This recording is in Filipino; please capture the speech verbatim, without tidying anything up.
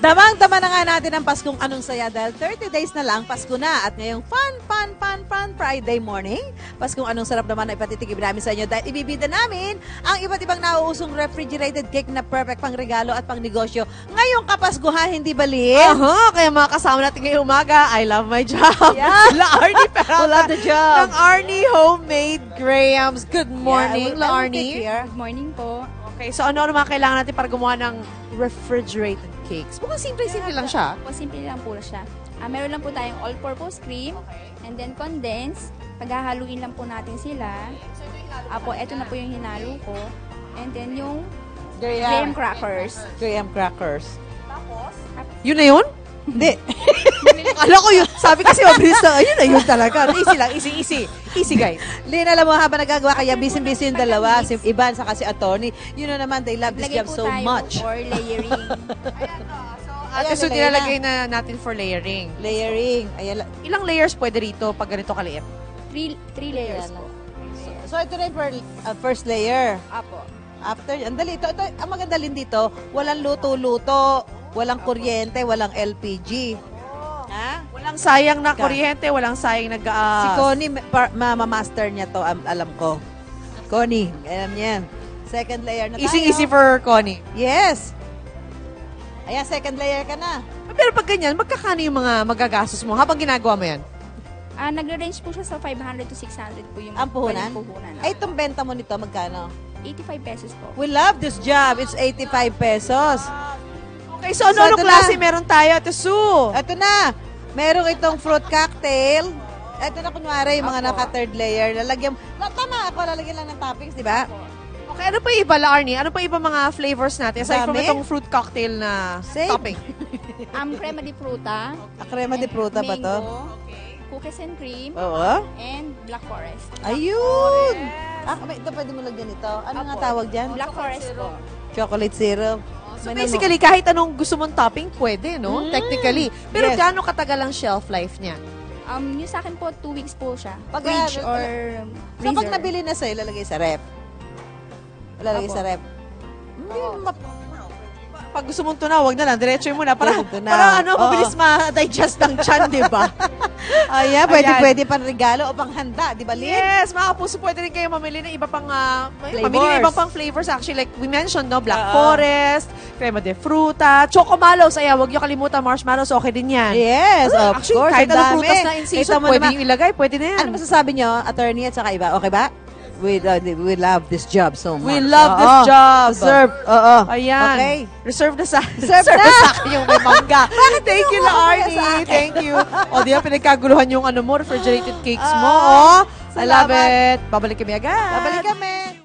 Damang-dama na nga natin ang Paskong Anong Saya dahil thirty days na lang, Pasko na. At ngayong fun, fun, fun, fun Friday morning, Paskong Anong Sarap naman na ipatitigib namin sa inyo dahil ibibida namin ang iba't ibang nauusong refrigerated cake na perfect pang regalo at pang negosyo. Ngayong Kapaskuhan, hindi bali? Aha, kaya mga kasama natin ngayong umaga, I love my job. Yeah. La Arnie Peralta. Love the job. Ng Arnie Homemade Grahams. Good morning, Yeah, La Arnie. Good morning po. Okay, so ano naman kailangan natin para gumawa ng refrigerated cakes? Mukhang simple-simple lang siya. Po, simple lang po siya. Ah, meron lang po tayong all-purpose cream, and then condensed. Paghahaluin lang po natin sila. Apo, eto na po yung hinalo ko. And then yung graham crackers. Graham crackers. Tapos, Yun na yun? Hindi. Akala ko yun. Sabi kasi mabilis na, ayun na yun talaga. Easy lang, easy, easy. Easy, guys. Lynn, alam mo, habang nagagawa, kaya busy-busy yung dalawa, si Ivan sa kasi attorney. You know naman, they love this lagay job po so tayo much. for layering. Ate, Ayan, so nilagay nilalagay na natin for layering. Layering. Ayan. Ilang layers pwede rito pag ganito kaliit? three, three layers po. So, ito na yung per- uh, first layer. Apo. After, ang dali. Ito, ito, ang maganda din dito, walang luto-luto, walang kuryente, walang L P G. Ha? Walang sayang na Ka. kuryente, walang sayang nag Si Connie, par- mama-master niya to, am- alam ko. Connie, alam niya yan. Second layer na tayo. Easy-easy for Connie. Yes. Ayan, second layer ka na. Pero pag ganyan, magkakano yung mga magagastos mo habang ginagawa mo yan? Ah, nagre-range po siya sa five hundred to six hundred po yung Ang puhunan? pwedeng puhunan. Ay, itong benta mo nito, magkano? eighty-five pesos po. We love this job. It's eighty-five pesos. Okay, so ano, So, ano ito klase na. meron tayo, Ate Sue? Ito na. Merong itong fruit cocktail. Ito na kunwari, yung mga Apo. naka-third layer. Lalagyan, na, tama ako, lalagyan lang ng toppings, di ba? Okay, ano pa yung iba, La Arnie? Ano pa yung iba mga flavors natin? Aside from Dami. itong fruit cocktail na Same. topping. Am crema de fruta. A crema de fruta ba to? Mango, cookies and cream, Oo. and black forest. Ayun! Ah, may, ito pwede mo lagyan ito. Ano nga Apo. tawag dyan? Black forest po. Chocolate syrup. So May basically, kahit anong gusto mong topping, pwede, no? Mm. Technically. Pero Yes. gaano katagal ang shelf life niya? Um, yung sa akin po, two weeks po siya. Pag- Fridge uh, or So, freezer. pag nabili na sa'yo, lalagay sa rep. Lalagay Apo. sa rep. Hindi, map- Pag gusto mong tunaw, wag na lang. Diretso mo na. Para, Pwede na. para ano, Oo. mabilis ma-digest ng chan, di ba? Ayan, pwede, Ayan. pwede pang regalo o pang handa, di ba, Lynn? Yes, mga kapuso, pwede rin kayo mamili ng iba pang, uh, Flavors. mamili ng iba pang flavors. Actually, like we mentioned, no? Black Oo. forest, crema de fruta, chocomalos. Ayan, wag nyo kalimutan, marshmallows, okay din yan. Yes, of Actually, course. kahit ang anong dami. prutas na in Kita season, mo pwede naman. yung ilagay, pwede na yan. Ano masasabi nyo, attorney at saka iba? Okay ba? We, uh, we love this job so much. We love Oo. this job. Deserve. Oo. Ayan. Okay. Reserve na sa, Reserve reserve na. sa akin yung may mangga. Thank you, La kinuha mo na sa Arnie. akin? Thank you. O, di ba, pinagkaguluhan yung ano mo, refrigerated cakes mo. Ah, Oh, I love salamat. it. Babalik kami agad. Babalik kami.